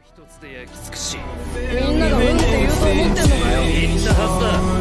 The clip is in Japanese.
みんながうんって言うと思ってんのかよ。 言ったはずだ。